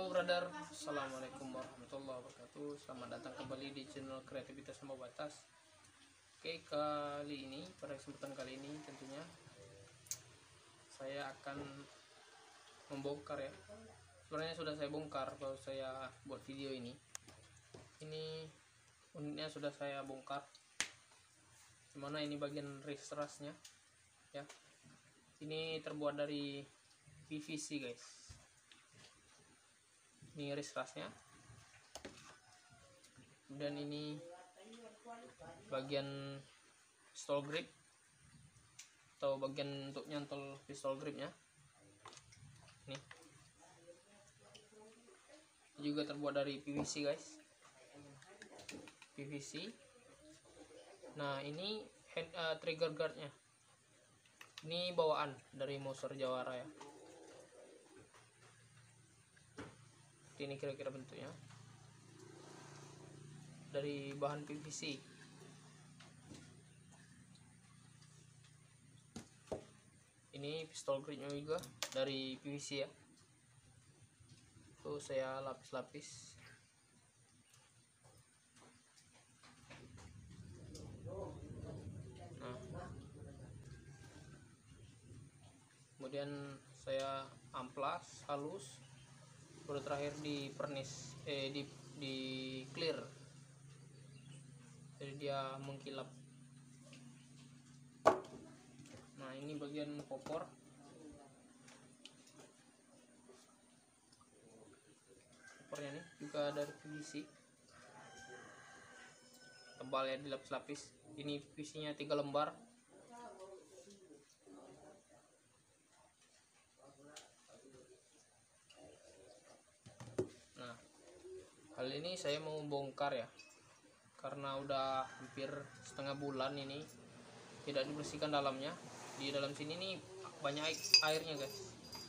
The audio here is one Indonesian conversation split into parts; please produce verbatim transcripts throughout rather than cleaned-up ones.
Halo brother, assalamualaikum warahmatullahi wabarakatuh. Selamat datang kembali di channel Kreativitas Tanpa Batas. Oke, kali ini pada kesempatan kali ini tentunya saya akan membongkar ya. Sebenarnya sudah saya bongkar kalau saya buat video ini. Ini unitnya sudah saya bongkar. Dimana ini bagian wrist-rasnya ya. Ini terbuat dari P V C guys. Ini wrist-rasnya, dan ini bagian pistol grip atau bagian untuk nyantol pistol gripnya. Nih, ini juga terbuat dari P V C guys, P V C. Nah, ini hand, uh, trigger guardnya, ini bawaan dari Mouser Jawara ya. Ini kira-kira bentuknya dari bahan P V C. Ini pistol gripnya juga dari P V C ya. Tuh saya lapis-lapis. Nah, kemudian saya amplas halus, baru terakhir di pernis eh di di clear, jadi dia mengkilap. Nah, ini bagian popor. Popornya nih juga dari P V C, tebal ya, dilapis-lapis. Ini P V C nya tiga lembar. Nah, kali ini saya mau bongkar ya, karena udah hampir setengah bulan ini tidak dibersihkan dalamnya. Di dalam sini nih banyak airnya guys.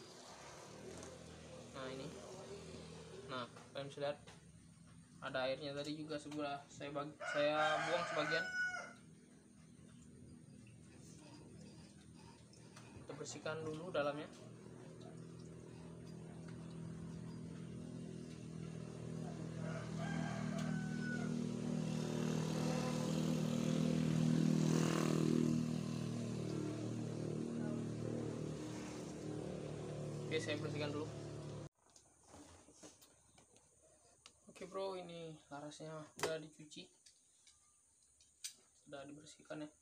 Nah ini, nah kalian bisa lihat ada airnya. Tadi juga sudah saya bagi, saya buang sebagian. Kita bersihkan dulu dalamnya. Oke, saya bersihkan dulu. Oke bro, ini larasnya udah dicuci, sudah dibersihkan ya.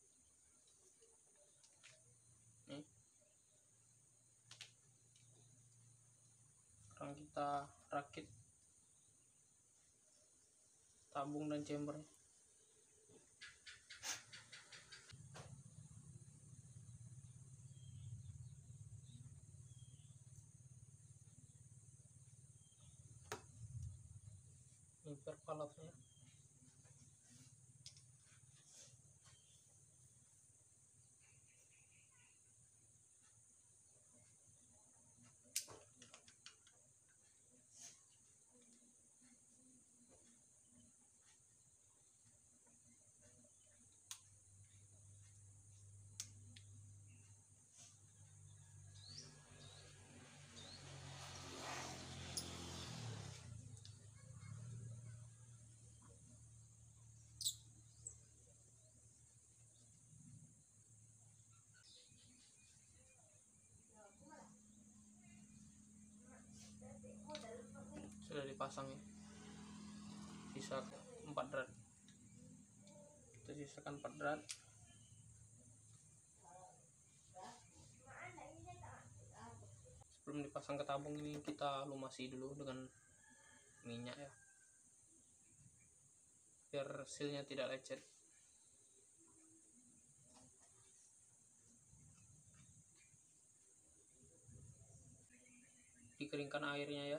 Nih, sekarang kita rakit tabung dan chambernya. Ini pervalve-nya. Sudah dipasang ya, sisa empat drat. Kita sisakan empat drat. Sebelum dipasang ke tabung ini kita lumasi dulu dengan minyak ya, biar sealnya tidak lecet. Dikeringkan airnya ya.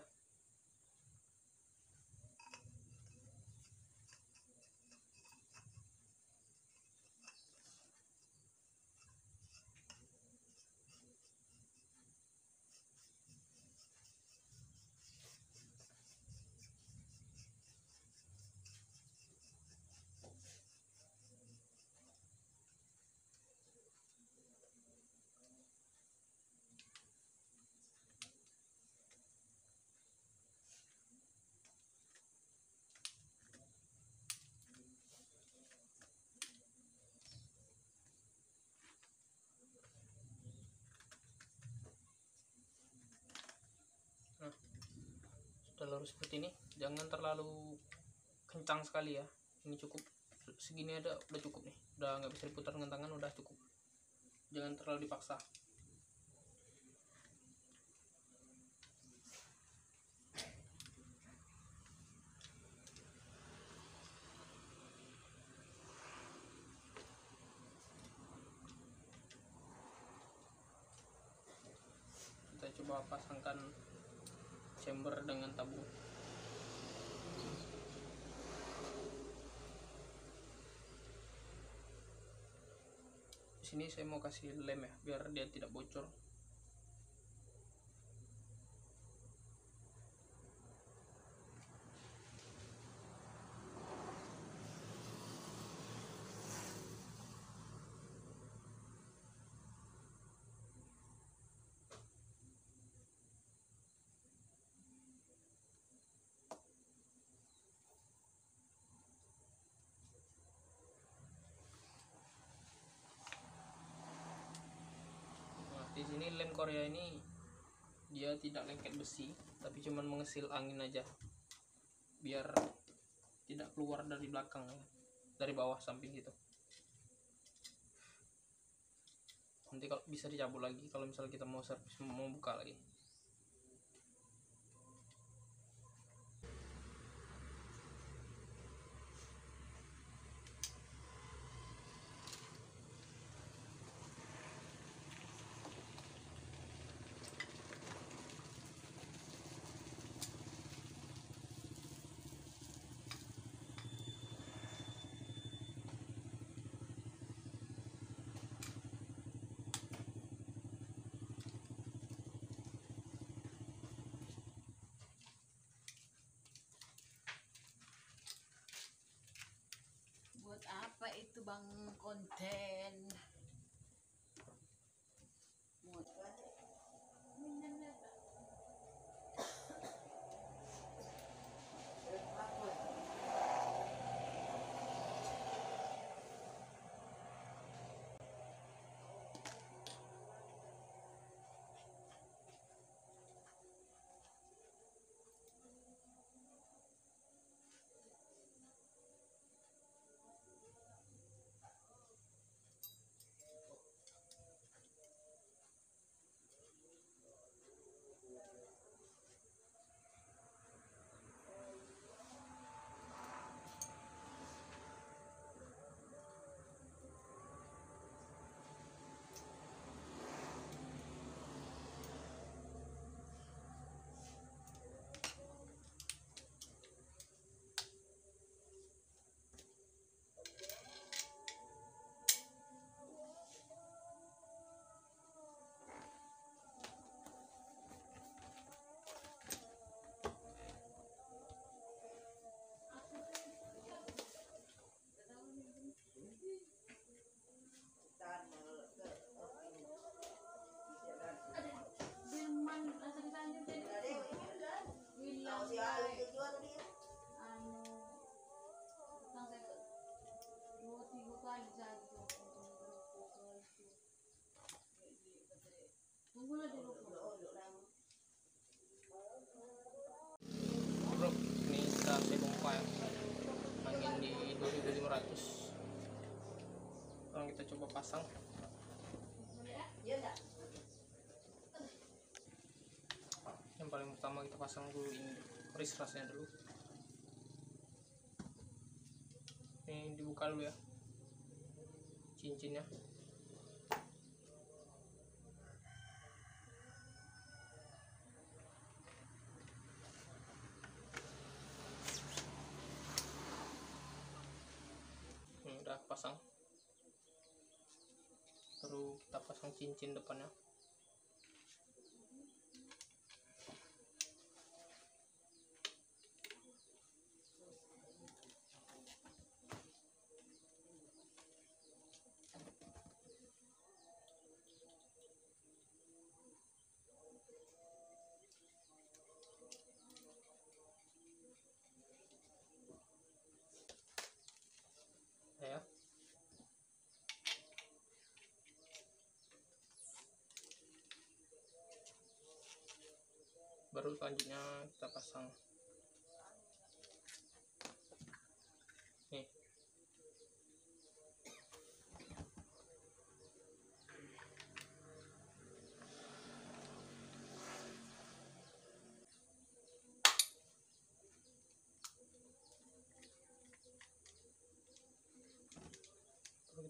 udah lurus seperti ini, jangan terlalu kencang sekali ya. Ini cukup segini ada, udah cukup nih, udah nggak bisa diputar dengan tangan, udah cukup, jangan terlalu dipaksa. Kita coba pasangkan chamber dengan tabung. Di sini saya mau kasih lem ya, biar dia tidak bocor. Di sini lem Korea ini dia tidak lengket besi, tapi cuman mengesil angin aja, biar tidak keluar dari belakang ya, dari bawah samping gitu. Nanti kalau bisa dicabut lagi kalau misalnya kita mau servis, mau buka lagi. Buat apa itu bang konten? Buat Bro, ini sudah saya pompa ya, angin di dua ribu lima ratus. Sekarang kita coba pasang. Yang paling pertama kita pasang dulu ini wrist rasnya dulu. Ini dibuka dulu ya cincinnya. Ini udah pasang, baru kita pasang cincin depannya. Ya, baru selanjutnya kita pasang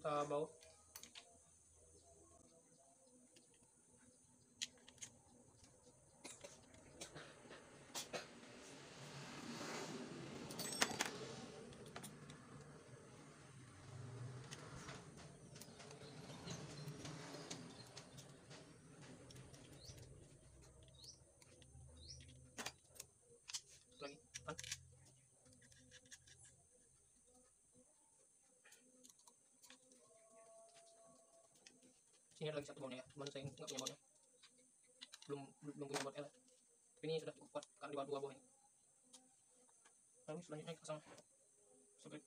kita baut. Lagi kan? Sini ada lagi satu bautnya ya, cuman saya nggak punya bautnya, belum belum punya baut L, tapi ini sudah cukup kuat karena di bawah dua buah ini. Lalu selanjutnya kita pasang soket.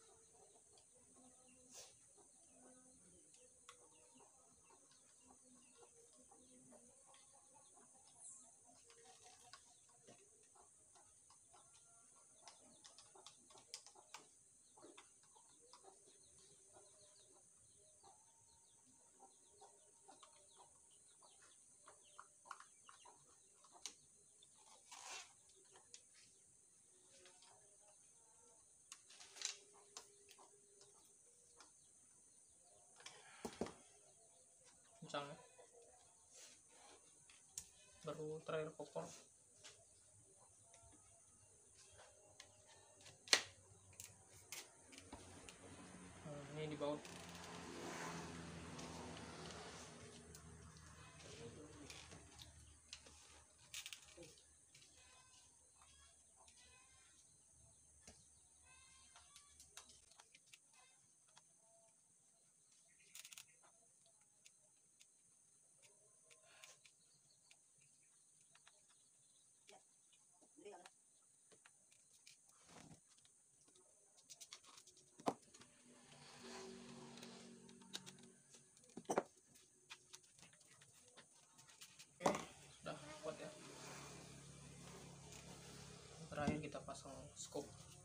Misalnya baru terakhir kopor. Nah, ini dibaut. Terakhir kita pasang scoop.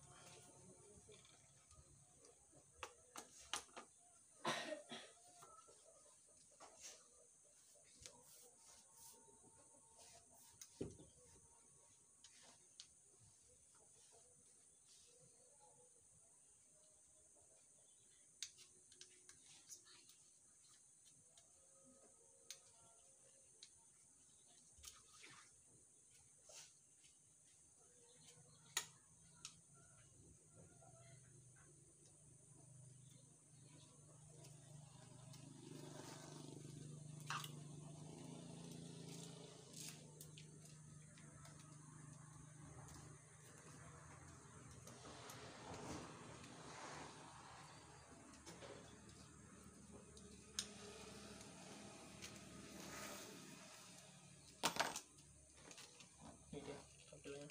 Ini dia tampilannya.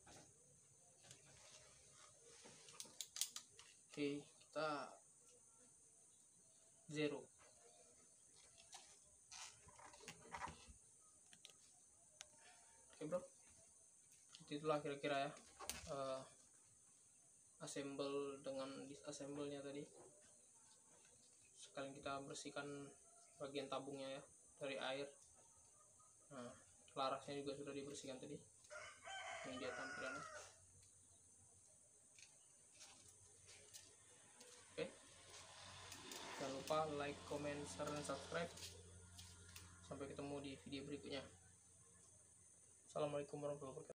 Oke, kita zero. Oke bro, itulah kira-kira ya uh, assemble dengan disassemble-nya tadi. Sekalian kita bersihkan bagian tabungnya ya dari air. Nah, larasnya juga sudah dibersihkan tadi. Ini dia tampilannya. Oke, jangan lupa like, comment, share, dan subscribe. Sampai ketemu di video berikutnya. Assalamualaikum warahmatullahi wabarakatuh.